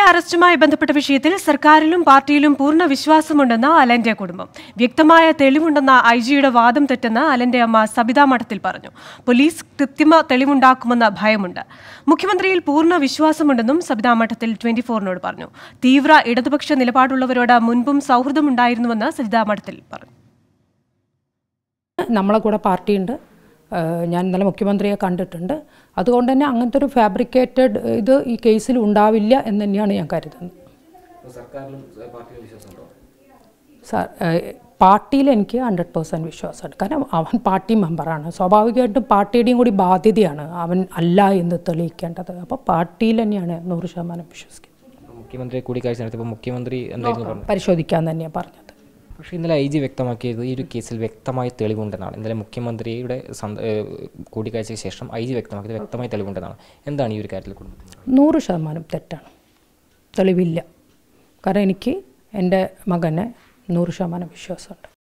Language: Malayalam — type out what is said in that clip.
അറസ്റ്റുമായി ബന്ധപ്പെട്ട വിഷയത്തിൽ സർക്കാരിലും പാർട്ടിയിലും പൂർണ്ണ വിശ്വാസമുണ്ടെന്ന് അലന്റെ കുടുംബം. വ്യക്തമായ തെളിവുണ്ടെന്ന ഐജിയുടെ വാദം തെറ്റെന്ന് അലന്റെ അമ്മ സബിത മഠത്തിൽ പറഞ്ഞു. പോലീസ് കൃത്രിമ തെളിവുണ്ടാക്കുമെന്ന ഭയമുണ്ട്. മുഖ്യമന്ത്രിയിൽ പൂർണ്ണ വിശ്വാസമുണ്ടെന്നും സബിത മഠത്തിൽ 24-നോട് പറഞ്ഞു. തീവ്ര ഇടതുപക്ഷ നിലപാടുള്ളവരോട് മുൻപും സൗഹൃദമുണ്ടായിരുന്നുവെന്ന് സബിത മഠത്തിൽ പറഞ്ഞു. നമ്മളെ കൂടെ പാർട്ടിയുണ്ട്. ഞാൻ ഇന്നലെ മുഖ്യമന്ത്രിയെ കണ്ടിട്ടുണ്ട്. അതുകൊണ്ട് തന്നെ അങ്ങനത്തെ ഒരു ഫാബ്രിക്കേറ്റഡ് ഇത് ഈ കേസിൽ ഉണ്ടാവില്ല എന്ന് തന്നെയാണ് ഞാൻ കരുതുന്നത്. പാർട്ടിയിൽ എനിക്ക് 100% വിശ്വാസമുണ്ട്. കാരണം അവൻ പാർട്ടി മെമ്പറാണ്. സ്വാഭാവികമായിട്ടും പാർട്ടിയുടെയും കൂടി ബാധ്യതയാണ് അവൻ അല്ല എന്ന് തെളിയിക്കേണ്ടത്. അപ്പോൾ പാർട്ടിയിൽ തന്നെയാണ് 100% വിശ്വസിക്കുന്നത്. മുഖ്യമന്ത്രി കൂടിക്കാഴ്ച നടത്തിയപ്പോൾ മുഖ്യമന്ത്രി പരിശോധിക്കാൻ തന്നെയാണ് പറഞ്ഞത്. പക്ഷേ ഇന്നലെ ഐജി വ്യക്തമാക്കിയത് ഈ ഒരു കേസിൽ വ്യക്തമായ തെളിവുണ്ടെന്നാണ്. ഇന്നലെ മുഖ്യമന്ത്രിയുടെ കൂടിക്കാഴ്ചയ്ക്ക് ശേഷം ഐജി വ്യക്തമാക്കിയത് വ്യക്തമായ തെളിവുണ്ടെന്നാണ്. എന്താണ് ഈ ഒരു കാര്യത്തിൽ? 100% തെറ്റാണ്. തെളിവില്ല. കാരണം എനിക്ക് എൻ്റെ മകനെ 100% വിശ്വാസമുണ്ട്.